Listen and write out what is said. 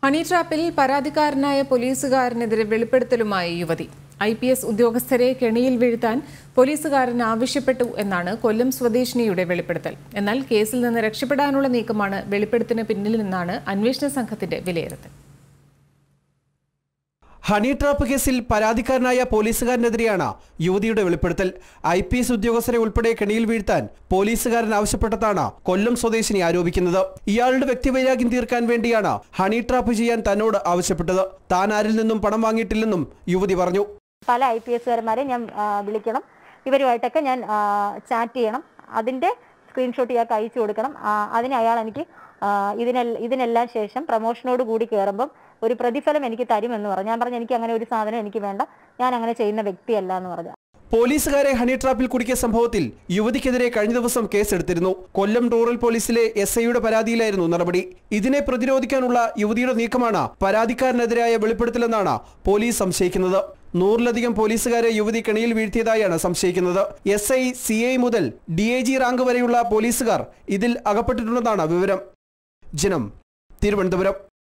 Honey ട്രാപ്പിൽ പരാതിക്കാരനായ പോലീസുകാരനെതിരെ വെളിപ്പെടുത്തലുമായി യുവതി. IPS ഉദ്യോഗസ്ഥരെ കെണിയിൽ വീഴ്ത്താൻ പോലീസുകാരൻ ആവശ്യപ്പെട്ടു എന്നാണ് കൊല്ലം സ്വദേശിനിയുടെ വെളിപ്പെടുത്തൽ. എന്നാൽ കേസിൽ നിന്ന് രക്ഷപ്പെടാനുള്ള നീക്കമാണ് വെളിപ്പെടുത്തലിന് പിന്നിലെന്നാണ് അന്വേഷണ സംഘത്തിന്റെ വിലയിരുത്തൽ. ഹണി ട്രാപ്പ് കേസിൽ പരാതിക്കാരനായ പോലീസുകാരനെതിരെയാണ് യുവതിയുടെ വെളിപ്പെടുത്തൽ. IPS ഉദ്യോഗസ്ഥരെ ഉൾപ്പെടെ കെണിയിൽ വീഴ്ത്താൻ പോലീസുകാരൻ ആവശ്യപ്പെട്ടതാണ് കൊല്ലം സ്വദേശിനി ആരോപിക്കുന്നത്. ഇയാളുടെ വ്യക്തിവൈരാഗ്യം തീർക്കാൻ വേണ്ടിയാണ് ഹണി ട്രാപ്പ് ചെയ്യാൻ തന്നോട് ആവശ്യപ്പെട്ടത്. താൻ ആരിൽ നിന്നും പണം വാങ്ങിയിട്ടില്ലെന്നും യുവതി പറഞ്ഞു. പല IPSകാരന്മാരെ ഞാൻ വിളിക്കണം, ഇവരുമായിട്ടൊക്കെ ഞാൻ ചാറ്റ് ചെയ്യണം, അതിൻ്റെ സ്ക്രീൻഷോട്ട് ഇയാൾക്ക് അയച്ചു കൊടുക്കണം. അതിന് അയാൾ എനിക്ക് ഇതിനെല്ലാം ശേഷം പ്രമോഷനോട് കൂടി കയറുമ്പം ഒരു പ്രതിഫലം എനിക്ക് തരുമെന്ന് പറഞ്ഞു. ഞാൻ പറഞ്ഞു എനിക്ക് അങ്ങനെ ഒരു സാധനം എനിക്ക് വേണ്ട, ഞാൻ അങ്ങനെ ചെയ്യുന്ന വ്യക്തിയല്ല എന്ന് പറഞ്ഞു. പോലീസുകാരെ ഹണി ട്രാപ്പിൽ കുടുക്കിയ സംഭവത്തിൽ യുവതിക്കെതിരെ കഴിഞ്ഞ ദിവസം കേസെടുത്തിരുന്നു. കൊല്ലം റൂറൽ പോലീസിലെ SIയുടെ പരാതിയിലായിരുന്നു നടപടി. ഇതിനെ പ്രതിരോധിക്കാനുള്ള യുവതിയുടെ നീക്കമാണ് പരാതിക്കാരനെതിരായ വെളിപ്പെടുത്തലെന്നാണ് പോലീസ് സംശയിക്കുന്നത്. 100-ലധികം പോലീസുകാരെ യുവതി കെണിയിൽ വീഴ്ത്തിയതായാണ് സംശയിക്കുന്നത്. SI, CI മുതൽ DIG റാങ്ക് വരെയുള്ള പോലീസുകാർ ഇതിൽ അകപ്പെട്ടിട്ടുണ്ടെന്നാണ് വിവരം. ജനം, തിരുവനന്തപുരം.